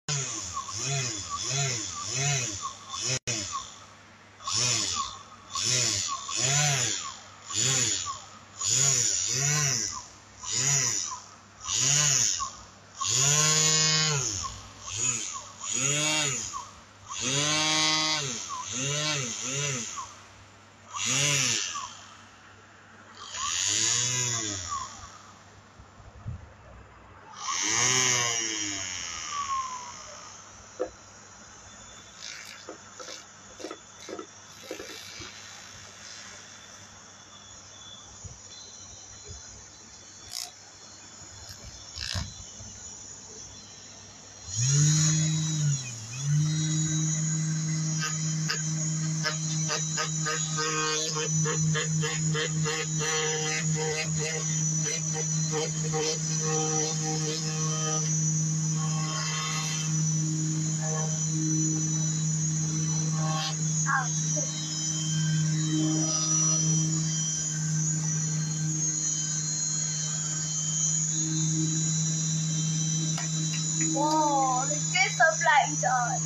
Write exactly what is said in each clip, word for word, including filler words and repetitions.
Oh, this is so flying charge.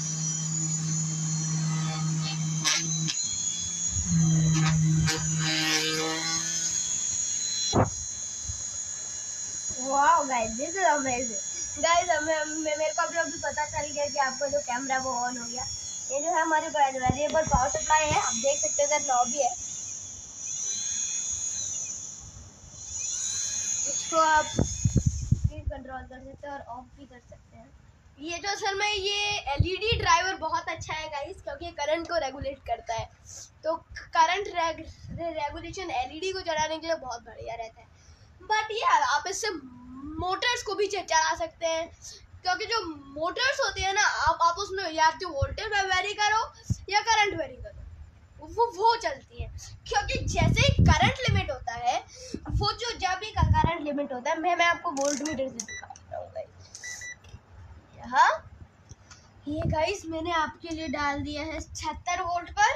Wow guys, this is amazing. Guys, हमें मेरे को अभी अभी पता चल गया कि आपका जो कैमरा वो ऑन हो गया। ये जो है हमारे वेरिएबल पावर सप्लाई है, आप देख सकते हैं इधर नॉब है। इसको आप कंट्रोल कर सकते हैं और ऑफ भी कर सकते हैं। ये जो असल में ये एलईडी ड्राइवर बहुत अच्छा है गाइस, क्योंकि करंट को रेगुलेट करता है। तो करंट रेग, रेगुलेशन एलईडी को चलाने के लिए बहुत बढ़िया रहता है। बट यार आप इससे मोटर्स को भी चला सकते हैं, क्योंकि जो मोटर्स होती है ना, आप आप उसमें या तो वोल्टेज में वेरी करो या करंट वेरी करो, वो वो चलती है। क्योंकि जैसे ही करंट लिमिट होता है, वो जो जब भी करंट लिमिट होता है, मैं मैं आपको वोल्ट मीटर से दिखा रहा हूँ गाइस। हाँ, ये गाइस मैंने आपके लिए डाल दिया है छिहत्तर वोल्ट पर,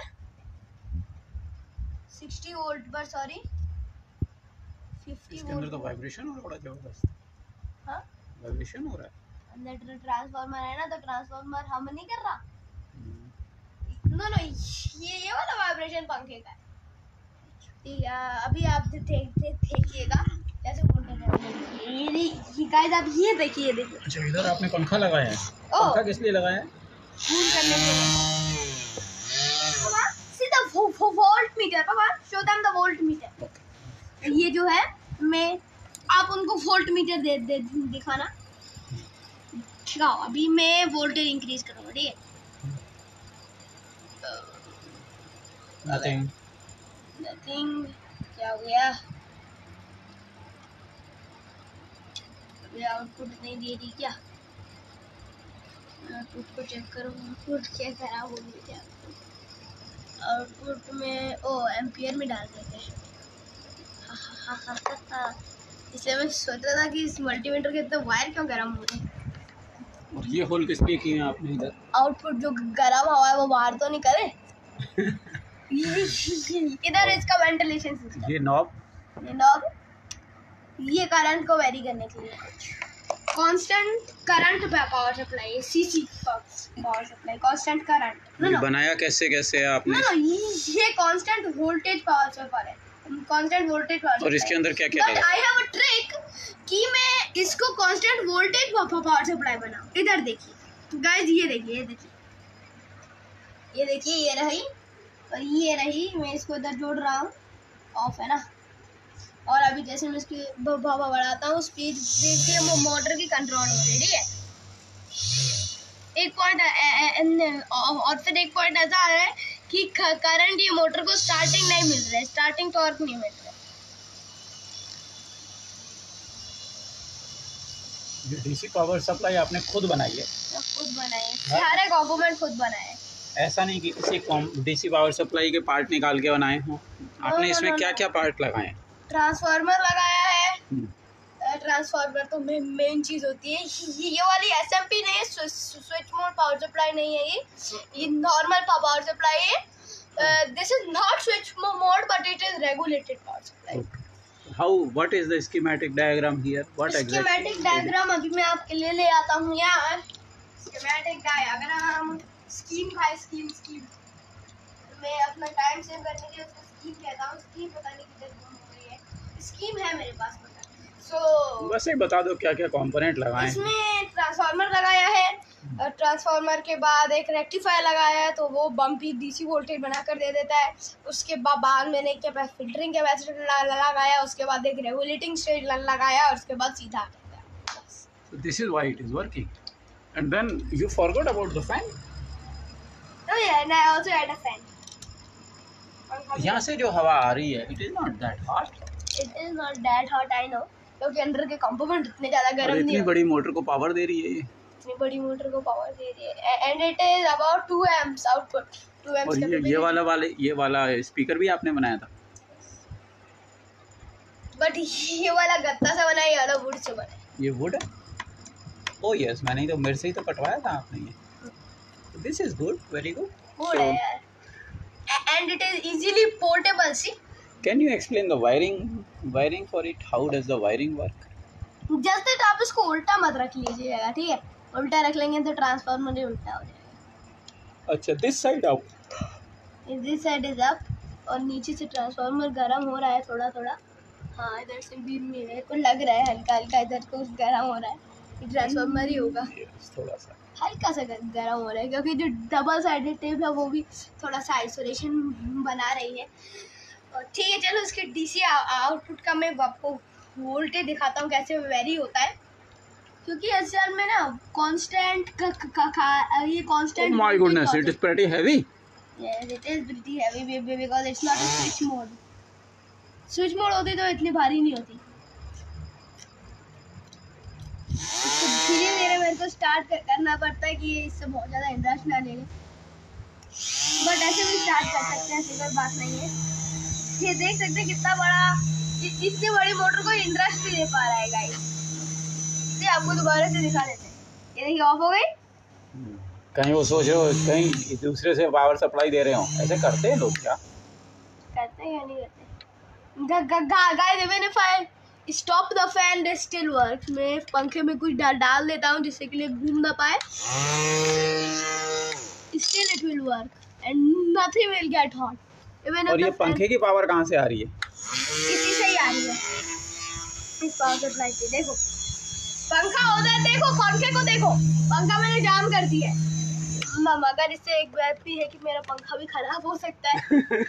साठ वोल्ट पर, सॉरी इसके अंदर तो वाइब्रेशन हो रहा है बड़ा जबरदस्त। हाँ, वाइब्रेशन हो रहा है। अंदर ट्रांसफार्मर है ना, तो ट्रांसफार्मर हम नहीं कर रहा। नो नो, ये ये वाला वाइब्रेशन पंखे का है। ठीक है, अभी आप देखिएगा कैसे वोल्टेज है। ये गाइस आप ये देखिए, देखिए। अच्छा, इधर आपने पंखा लगाया है। पंखा किस लिए लगाया है? कूल करने के लिए। पापा सीधा वो वो वोल्ट मीटर, पापा show them the voltmeter. ये जो है, मैं आप उनको वोल्ट मीटर दे, दे दिखाना। दिखाओ, अभी मैं वोल्टेज इंक्रीज करूँगा, ठीक है। नथिंग नथिंग क्या हो गया? आउटपुट नहीं दे रही क्या? आउटपुट को चेक करो, आउटपुट क्या खराब हो गई क्या? आउटपुट में ओ एम्पियर में डाल देते हैं। इसलिए मैं सोच रहा था कि इस मल्टीमीटर के इतने वायर क्यों गर्म हो रहे हैं। और ये होल किस लिए किए हैं आपने इधर? आउटपुट जो गर्म हवा है वो बाहर तो नहीं करे। इधर इसका वेंटिलेशन सिस्टम। ये नॉब ये नॉब ये करंट को वेरी करने के लिए, constant current power supply, CC power supply, constant current. बनाया कैसे कैसे है आपने? नो ये कांस्टेंट वोल्टेज पावर सप्लाई है, कांस्टेंट वोल्टेज पावर। और इसके अंदर क्या क्या है? आई हैव अ ट्रिक कि मैं इसको कांस्टेंट वोल्टेज पावर सप्लाई बनाऊं। इधर देखिए गाइस, ये देखिए, ये देखिए, ये देखिए, ये रही और ये रही। मैं इसको इधर जोड़ रहा हूँ, ऑफ है ना। और अभी जैसे मैं इसकी भाव बढ़ाता हूँ, स्पीड देखिए वो मोटर की कंट्रोल हो रही है, ठीक है। एक पॉइंट और फिर एक पॉइंट ऐसा आ रहा है कि करंट ये मोटर को स्टार्टिंग नहीं मिल रहा है, स्टार्टिंग टॉर्क नहीं मिल रहा है। ये डीसी पावर सप्लाई आपने खुद बनाई है? खुद बनाई है, सारे कंपोनेंट खुद बनाए हैं। ऐसा नहीं कि किसी डीसी पावर सप्लाई के पार्ट निकाल के बनाए हो आपने? इसमें क्या क्या पार्ट लगाए हैं? ट्रांसफार्मर लगाया है। ट्रांसफार्मर तो मेन चीज होती है। ये वाली एसएमपी नहीं है, स्विच मोड पावर सप्लाई नहीं है। ये ये नॉर्मल पावर सप्लाई है। This is not switch mode but it is regulated power supply. How what is the schematic diagram here? What exactly schematic diagram अभी मैं आपके लिए ले आता हूँ यार। Systematic guy. अगर हम स्कीम खाए स्कीम स्कीम मैं अपना टाइम सेव करने के लिए उसको स्कीम कहता हूँ। स्कीम पता नहीं किधर गुम हो गई है। स्कीम है मेरे पास पता। सो so, बस एक बता दो क्या क्या कंपोनेंट लगाए हैं। इसमें ट्रांसफार्मर लगाया है और ट्रांसफार्मर के बाद एक रेक्टिफायर लगाया है तो वो बम्पी डीसी वोल्टेज बना कर दे देता है। उसके बाद बाद मैंने एक फिल्टरिंग कैपेसिटर लगाया, उसके बाद एक रेगुलेटिंग स्टेज लगाया और उसके बाद सीधा So this is why it is working. And then you forgot about the fan? Oh yeah, and I also had a fan. यहाँ से जो हवा आ रही है, it is not that hot. It is not that hot, I know. क्योंकि अंदर के component इतने ज़्यादा गर्म नहीं है। इतनी बड़ी मोटर को पावर दे रही है ये। इतनी बड़ी मोटर को पावर दे रही है। And it is about two amps output. two amps और ये ये वाला वाले ये वाला स्पीकर भी आपने बनाया था? But ये वाला गत्ता से बना है, ये वाला वुड से बना है। ये वुड है? Oh yes, मैंने ही तो मेरे से ही तो कटवाया था आपने ये। This is good, very good. Good है यार। And it is easily portable, see? Can you explain the wiring wiring for it? How does the wiring work? Just that आप इसको उल्टा मत रख लीजिएगा, ठीक है? उल्टा रख लेंगे तो ट्रांसफार्मर ही उल्टा हो जाएगा। अच्छा, this side up. This side is up और नीचे से ट्रांसफार्मर गर्म हो रहा है थोड़ा थोड़ा। हाँ, इधर से भी मेरे को लग रहा है हल्का हल्का इधर को गर्म हो रहा है। ट्रांसफार्मर ही होगा। Yes, थोड़ा सा हल्का सा गर्म हो रहा है क्योंकि जो डबल साइडेड टेप है वो भी थोड़ा सा आइसोलेशन बना रही है। और ठीक है, चलो इसके डीसी आउटपुट का मैं आपको वोल्टेज दिखाता हूँ कैसे वेरी होता है। क्योंकि असल में ना कांस्टेंट का, का, का ये constant. Oh my goodness, it is pretty heavy. Yes, it is pretty heavy because it's not a switch mode. Switch mode होती तो इतनी भारी नहीं होती। इसको धीरे धीरे मेरे को स्टार्ट करना पड़ता है कि ये इससे बहुत ज़्यादा इंटरेस्ट ना ले ले, बट ऐसे भी स्टार्ट कर सकते हैं, ऐसी कोई बात नहीं है। ये देख सकते हैं कितना बड़ा, इतनी बड़ी मोटर को इंटरेस्ट भी दे पा रहा है गाइस। ये आपको दोबारा से दिखा देते हैं। ये देखिए ऑफ हो गई। कहीं वो सोच रहे हो कहीं दूसरे से पावर सप्लाई दे रहे हो, ऐसे करते हैं लोग क्या? करते हैं या नहीं करते? Guys even if I stop the fan they still work. मैं पंखे में कुछ डाल डाल देता हूँ जिससे कि लिए घूम ना पाए, still it will work and nothing will get hot. Even और ये पंखे की पावर कहाँ से आ रही है? इसी से ही आ रही है, इस पावर सप्लाई से। देखो पंखा होता है, देखो पंखे को देखो, पंखा मैंने जाम कर दिया है। मगर इससे एक बात भी है कि मेरा पंखा भी खराब हो सकता है।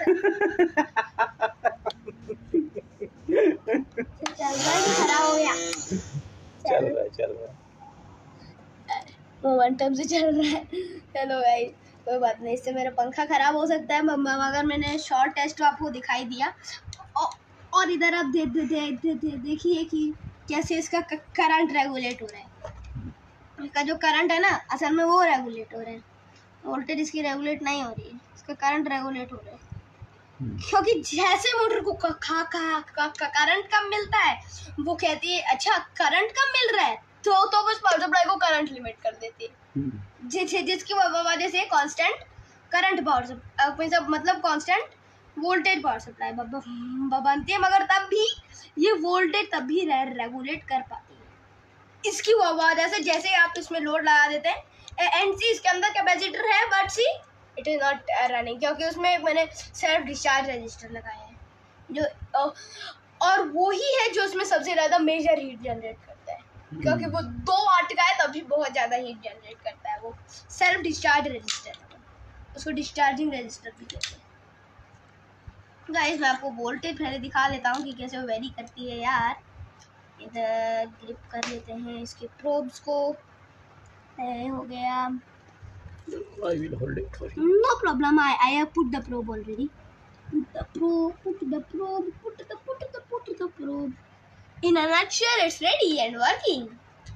चल रहा है, खराब हो गया। चल रहा है चल रहा है मोमेंटम से चल रहा है। चलो भाई कोई बात नहीं, इससे मेरा पंखा खराब हो सकता है। मगर मैंने शॉर्ट टेस्ट आपको दिखाई दिया। और इधर आप दे, दे, दे, दे, दे, देखिए कि कैसे इसका करंट रेगुलेट हो रहा है। इसका जो करंट है ना असल में वो रेगुलेट हो रहा है, वोल्टेज इसकी रेगुलेट नहीं हो रही है, इसका करंट रेगुलेट हो रहा है। क्योंकि जैसे मोटर को खा खा खा करंट कम मिलता है वो कहती है अच्छा करंट कम मिल रहा है तो तो बस पावर सप्लाई को करंट लिमिट कर देती है, जिस जिसकी वजह से कांस्टेंट करंट पावर मतलब कांस्टेंट वोल्टेज पावर सप्लाई बनती है। मगर तब भी ये वोल्टेज तब भी रेगुलेट कर पाती है इसकी वजह से। जैसे आप इसमें लोड लगा देते हैं एंड सी इसके अंदर कैपेसिटर है but see it is not running, क्योंकि उसमें मैंने सेल्फ डिस्चार्ज रजिस्टर लगाया है जो, और वो ही है जो उसमें सबसे ज़्यादा मेजर हीट जनरेट करता है, क्योंकि वो दो वाट का है तभी बहुत ज़्यादा हीट जनरेट करता है। वो सेल्फ डिस्चार्ज रजिस्टर है, उसको डिस्चार्जिंग रजिस्टर भी कहते हैं। गाइस मैं आपको वोल्टेज पहले दिखा देता हूँ कि कैसे वो वेरी करती है यार। इधर क्लिप कर लेते हैं इसके प्रोब्स को, हो गया। I will hold it for you. No problem. I I have put the probe already. Put the probe. Put the probe. Put the put the put the probe. In a nutshell, it's ready and working.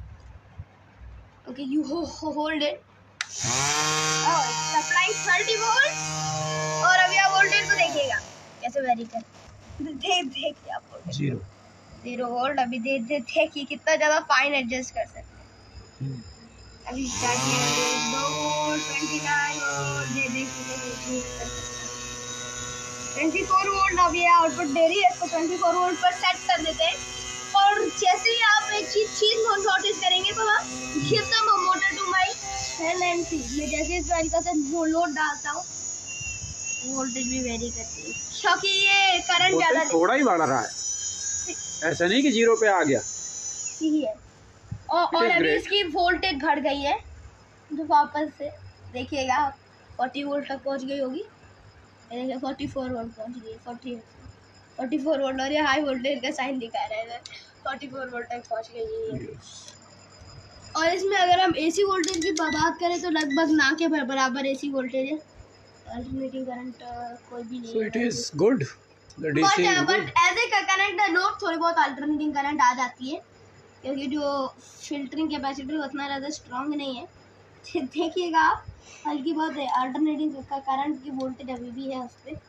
Okay, you ho ho hold it. Oh, it's supplying thirty volts. और अभी आप voltage को देखिएगा कैसे very कर। देख देखिए आप वोल्टेज। Zero. Zero वोल्ट अभी देख देख देखिए कितना ज़्यादा फाइन एडजस्ट कर सकते हैं। अभी स्टार्ट किया दो वोल्ट ट्वेंटी नाइन वोल्ट दे देखिए ट्वेंटी फोर वोल्ट अभी आउटपुट दे रही है। इसको ट्वेंटी फोर वोल्ट पर सेट कर देते हैं और जैसे ही आप एक चीज चीज नोटिस करेंगे तो give the motor to my length थी, मैं जैसे इस तरीके से लोड डालता हूँ वोल्टेज भी वेरी करती है, क्योंकि ये करंट ज़्यादा थोड़ा ही बढ़ रहा है, ऐसा नहीं कि जीरो पे आ गया ही है। और, और अभी इसकी वोल्टेज बढ़ गई है, तो वापस से देखिएगा फोर्टी वोल्ट तक पहुंच गई होगी। देखिए फोर्टी फोर वोल्ट पहुंच गई, फोर्टी फोर्टी फोर वोल्ट, और ये हाई वोल्टेज का साइन दिखा रहा है, फोर्टी फोर वोल्ट तक पहुंच गई है। और इसमें अगर हम एसी वोल्टेज की बात करें तो लगभग ना के बराबर एसी वोल्टेज है। अल्टरनेटिव करंट कोई भी नहीं, so it is good, the D C is good, but as a current note थोड़ी बहुत अल्टरनेटिंग करंट आ जाती है, क्योंकि जो फिल्टरिंग कैपेसिटी उतना ज़्यादा स्ट्रॉन्ग नहीं है। देखिएगा आप, हल्की बहुत है अल्टरनेटिंग का करंट की वोल्टेज अभी भी है उस पर।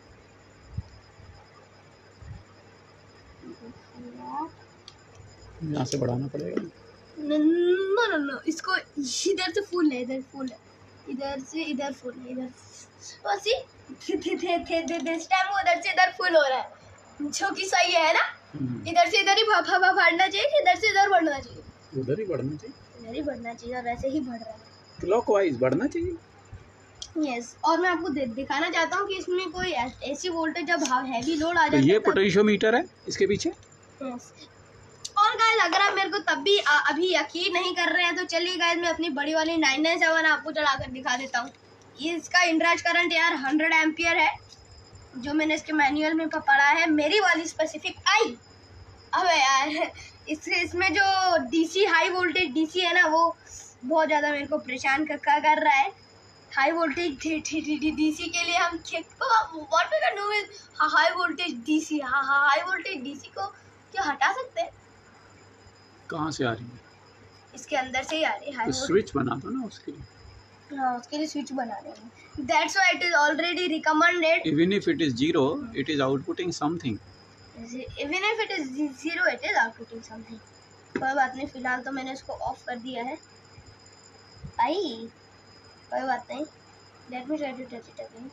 यहाँ से बढ़ाना पड़ेगा। नो नो नो, इसको इधर से फुल है, इधर फुल है, इधर से इधर फुल है, इधर बस ही थे थे थे थे थे दिस टाइम वो उधर से इधर फुल हो रहा है, जो कि सही है ना। इधर से इधर ही भा भा भा बढ़ना चाहिए, इधर से इधर बढ़ना चाहिए, उधर ही बढ़ना चाहिए, इधर ही बढ़ना चाहिए, और वैसे ही बढ़ रहा है, क्लॉकवाइज बढ़ना चाहिए। Yes yes. और मैं आपको दिखाना चाहता हूँ कि इसमें कोई ऐसी वोल्टेज जब हैवी लोड आ जाता है, ये पोटेंशियोमीटर है इसके पीछे। yes. और गाइस अगर आप मेरे को तब भी आ, अभी यकीन नहीं कर रहे हैं तो चलिए गाइस मैं अपनी बड़ी वाली नाइन नाइन सेवन आपको चलाकर दिखा देता हूँ। ये इसका इंड्राज करंट यार हंड्रेड एम्पियर है, जो मैंने इसके मैनुअल में पढ़ा है, मेरी वाली स्पेसिफिक आई। अब यार इस इसमें जो डीसी हाई वोल्टेज डीसी है ना, वो बहुत ज़्यादा मेरे को परेशान कर, कर रहा है। हाई वोल्टेज डीसी के लिए हम what we can do with high voltage DC, high voltage DC को क्या हटा सकते हैं? कहाँ से आ रही है? इसके अंदर से ही आ रही है। तो स्विच बना दो ना उसके लिए। हाँ, उसके लिए स्विच बना देंगे। That's why it is already recommended. Even if it is zero, it is outputting something. Even if it is zero, it is outputting something. कोई बात नहीं, फिलहाल तो मैंने इसको ऑफ कर दिया है। आई कोई बात नहीं। Let me try to touch it again.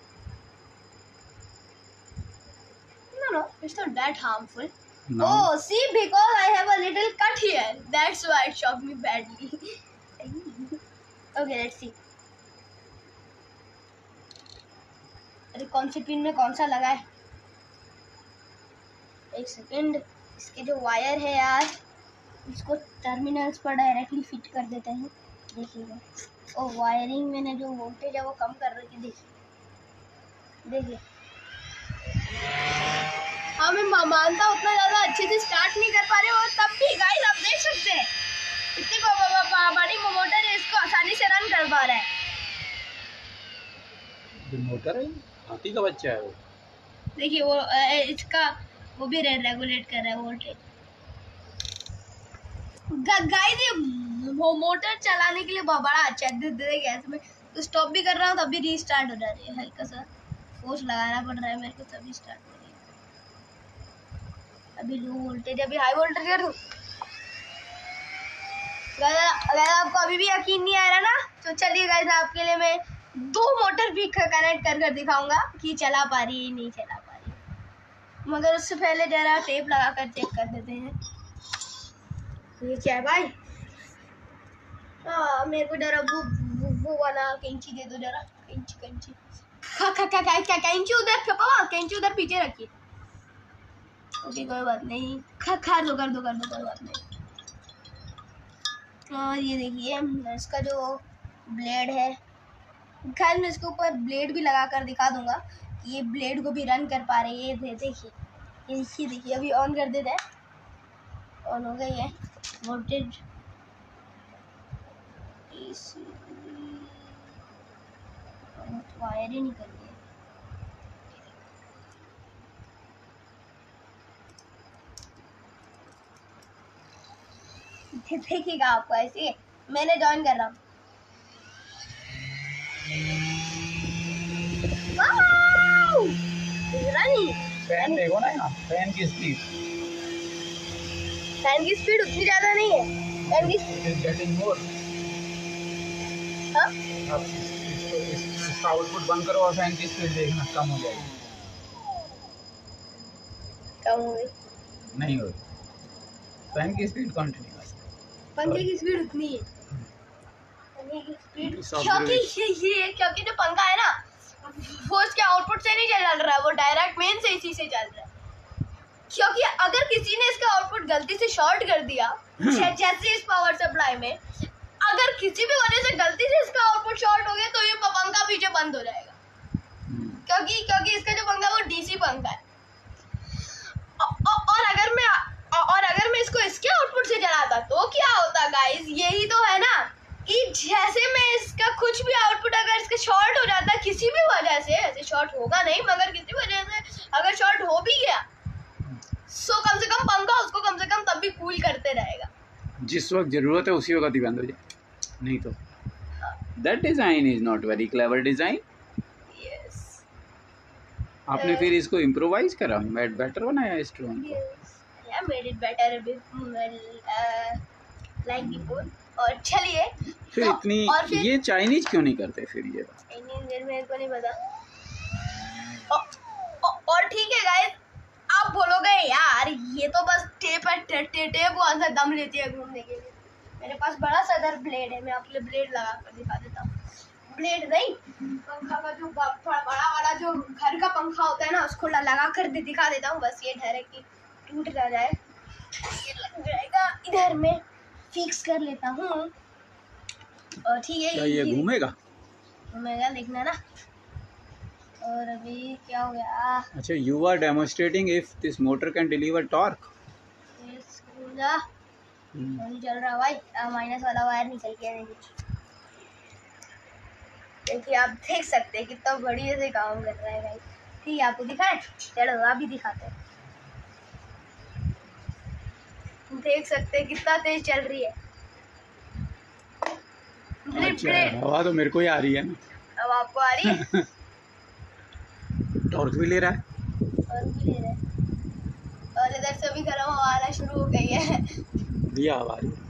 No, no, it's not that harmful. No. Oh, see, because I have a little cut here. That's why it shocked me badly. Okay, let's see. अरे कौन C pin में कौन सा लगा है? एक second, इसके जो वायर है यार, इसको टर्मिनल्स पर डायरेक्टली फिट कर देते हैं। देखिएगा, और वायरिंग मैंने जो वोल्टेज है वो कम कर रही थी। देखिए देखिए, हाँ मैं मानता उतना ज़्यादा अच्छे से स्टार्ट नहीं कर पा रहे, और तब भी गाइस आप देख सकते हैं इतनी बड़ी मोटर है, इसको आसानी से रन कर पा रहा है। मोटर है, हाथी का बच्चा है वो। देखिए वो इसका वो भी रेगुलेट कर रहा है वोल्टेज। गाइस ये मोटर चलाने के लिए बहुत बड़ा अच्छा है। देखिए इसमें तो स्टॉप भी कर रहा हूँ तब भी रीस्टार्ट हो जा रही है, हल्का सा फोर्स लगाना पड़ रहा है मेरे को तभी स्टार्ट हो रही है। अभी लो वोल्टेज, अभी हाई वोल्टेज कर दूँ। अगर आपको अभी भी यकीन नहीं आ रहा ना, तो चलिए गाइस आपके लिए मैं दो मोटर भी कनेक्ट कर कर दिखाऊंगा कि चला पा रही है नहीं चला पा रही, मगर उससे पहले जरा टेप लगा कर चेक कर देते हैं। ये क्या है भाई? हाँ मेरे को जरा वो वो, वो वाला कैंची दे दो, जरा कैंची कैंची खा खा खा क्या कैंची उधर पापा, कैंची उधर पीछे रखिए। ओके कोई बात नहीं, खा खा दो कर दो कर दो कोई बात नहीं। और ये देखिए इसका जो ब्लेड है, खैर मैं इसके ऊपर ब्लेड भी लगा कर दिखा दूंगा कि ये ब्लेड को भी रन कर पा रही है। ये देखिए ये देखिए देखिए अभी ऑन कर देते हैं, ऑन हो गई है वोल्टेज। वायर ही निकल गई। देखिएगा आपको ऐसे मैंने ज्वाइन कर रहा हूँ। फैन देखो ना यहाँ, फैन की स्पीड फैन की स्पीड उतनी ज्यादा नहीं है। फैन की स्पीड गेटिंग मोर। हाँ अब इसको इसका आउटपुट बंद करो और फैन की स्पीड देखना कम हो जाएगी। कम हो गई नहीं होगी, फैन की स्पीड कंटिन्यू। पंखे की स्पीड उतनी है। पंखे की स्पीड, Soft क्योंकि grade. ये ये क्योंकि जो पंखा है ना वो इसके आउटपुट से नहीं चल रहा है, वो डायरेक्ट मेन से इसी से चल रहा है। क्योंकि अगर किसी ने इसका आउटपुट गलती से शॉर्ट कर दिया जै- जैसे इस पावर सप्लाई में अगर किसी भी वजह से गलती से इसका आउटपुट शॉर्ट हो गया तो ये पंखा पीछे बंद हो जाएगा, क्योंकि क्योंकि इसका जो पंखा है वो डीसी पंखा है। औ- औ- और अगर मैं और अगर मैं इसको इसके आउटपुट से चलाता तो क्या होता गाइस, यही तो है ना कि जैसे मैं इसका कुछ भी आउटपुट अगर इसका शॉर्ट हो जाता किसी भी वजह से, ऐसे शॉर्ट होगा नहीं मगर किसी वजह से अगर शॉर्ट हो भी गया सो कम से कम पंखा उसको कम से कम तब भी कूल करते रहेगा। जिस वक्त जरूरत है उसी वक्त ही बंद हो जाए, नहीं तो that design is not very clever design. Yes आपने फिर इसको इम्प्रोवाइज करा, बेटर बनाया इस ड्रोन को। या made it better like before. और चलिए फिर तो, इतनी और फिर ये चाइनीज क्यों नहीं करते फिर ये बात? इंडियन देर मेरे को नहीं पता। औ- औ- और ठीक है गाइस, आप बोलोगे यार ये तो बस टेप है, टे, टे, टेप कौन सा दम लेती है घूमने के लिए। मेरे पास बड़ा सदर ब्लेड है, मैं आपके लिए ब्लेड लगा कर दिखा देता हूँ। ब्लेड नहीं, पंखा का जो ब- थोड़ा बड़ा वाला जो घर का पंखा होता है ना उसको ल- लगा कर दि- दिखा देता हूँ। बस ये डायरेक्ट की टूट ना जाए, ये लग जाएगा इधर में फिक्स कर लेता हूँ। और ठीक है क्या ये घूमेगा? घूमेगा, देखना ना। और अभी क्या हो गया, अच्छा, you are demonstrating if this motor can deliver torque. ये स्क्रू जा नहीं चल रहा भाई, माइनस वाला वायर निकल गया। देखिए देखिए आप देख सकते हैं कितना बढ़िया से काम कर रहा है भाई। ठीक है आपको दिखाएं, चलो अभी दिखाते हैं। देख सकते हैं कितना तेज चल रही है। ब्लेड अच्छा, ब्लेड हवा तो मेरे को ही आ रही है ना, अब आपको आ रही है टॉर्क भी ले रहा है। और भी ले रहे हैं। और इधर से भी गर्म हवा आना शुरू हो गई है। दिया हवा आ रही है।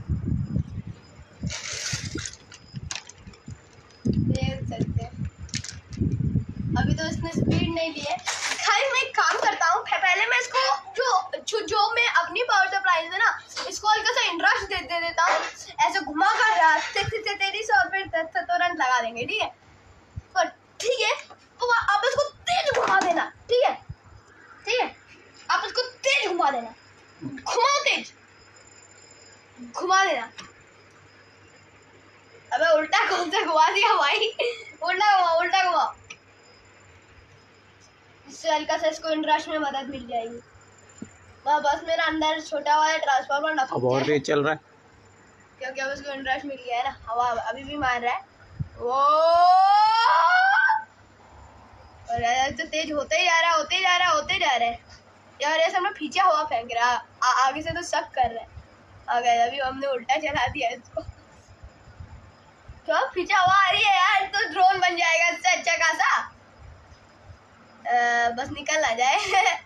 देख सकते हैं अभी तो इसने स्पीड नहीं ली है। खाली मैं एक काम करता हूँ, पहले मैं इसको जो जो, जो मैं अपनी पावर सप्लाई से ना इसको हल्का सा इंटरेस्ट दे, दे देता हूँ, ऐसे घुमा कर ते, ते, ते, तेरी से और फिर तुरंत लगा देंगे। ठीक है तो ठीक है, तो आप इसको तेज घुमा देना। ठीक है ठीक है आप इसको तेज घुमा देना, घुमाओ तेज घुमा देना। अबे उल्टा कौन सा घुमा दिया भाई, उल्टा घुमा उल्टा घुमा, इससे हल्का सा इसको इंटरेस्ट में मदद मिल जाएगी। वह बस मेरा अंदर छोटा वाला ट्रांसफार्मर ना अब और तेज चल रहा है क्योंकि अब इसको इंटरेस्ट मिल गया है ना, हवा अभी भी मार रहा है वो, और तो तेज होते ही जा रहा है होते ही जा रहा है होते ही जा रहा है यार। ऐसे हमने पीछे हवा फेंक रहा है, आगे से तो शक कर रहा है। अगर अभी हमने उल्टा चला दिया इसको, क्यों पीछे हवा आ रही है यार, तो ड्रोन बन जाएगा इससे अच्छा खासा। बस निकल ना जाए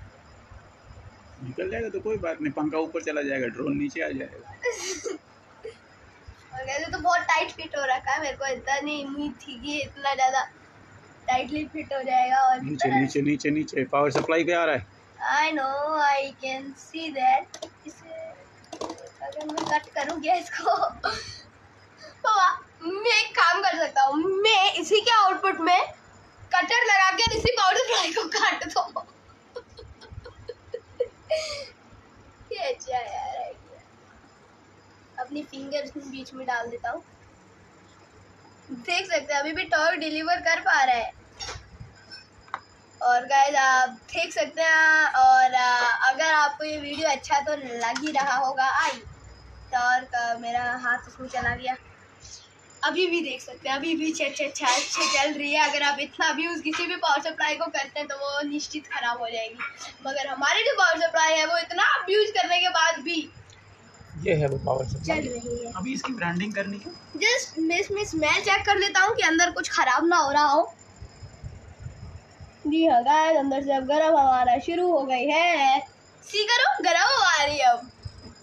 निकल जाएगा तो कोई बात नहीं, पंखा ऊपर चला जाएगा, ड्रोन नीचे आ जाएगा। और कहते तो बहुत टाइट फिट हो रखा है, मेरे को इतना नहीं उम्मीद थी कि इतना ज्यादा टाइटली फिट हो जाएगा। और नीचे नीचे नीचे नीचे पावर सप्लाई पे आ रहा है। I know I can see that. इसे अगर मैं कट करूँ क्या इसको तो मैं एक काम कर सकता हूँ, मैं इसी के आउटपुट में कटर लगा के इसी पावर सप्लाई को काट दो ये अच्छा यार आइडिया। अपनी फिंगर बीच में डाल देता हूँ, देख सकते हैं अभी भी टॉर्क डिलीवर कर पा रहा है। और गाइस आप देख सकते हैं, और अगर आपको ये वीडियो अच्छा तो लग ही रहा होगा। आई टॉर्क मेरा हाथ उसमें चला गया, अभी भी देख सकते हैं अभी भी अच्छे अच्छे अच्छा अच्छे चल रही है। अगर आप इतना अब्यूज़ किसी भी पावर सप्लाई को करते हैं तो वो निश्चित खराब हो जाएगी, मगर हमारी जो पावर सप्लाई है वो इतना अब्यूज़ करने के बाद भी ये है वो पावर सप्लाई चल रही है। अभी इसकी ब्रांडिंग करनी है। जस्ट मिस मिस मैं चेक कर लेता हूँ कि अंदर कुछ खराब ना हो रहा हो। जी हाँ गाइस, अंदर से अब गर्म हवा आना शुरू हो गई है। सी करो गर्म हवा आ रही है अब।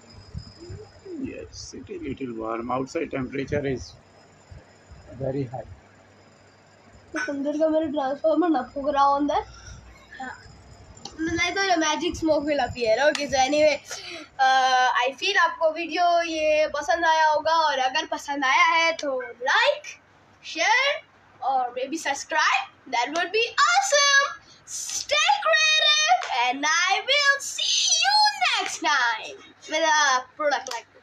Yes, it is little warm. Outside temperature is very high. तो अंदर का मेरा ट्रांसफार्मर ना फूक रहा हो अंदर। हाँ। नहीं तो magic smoke will appear. Okay so anyway I feel आपको वीडियो ये पसंद आया होगा, और अगर पसंद आया है तो लाइक शेयर और maybe subscribe, that would be awesome. Stay creative and I will see you next time with a product like this.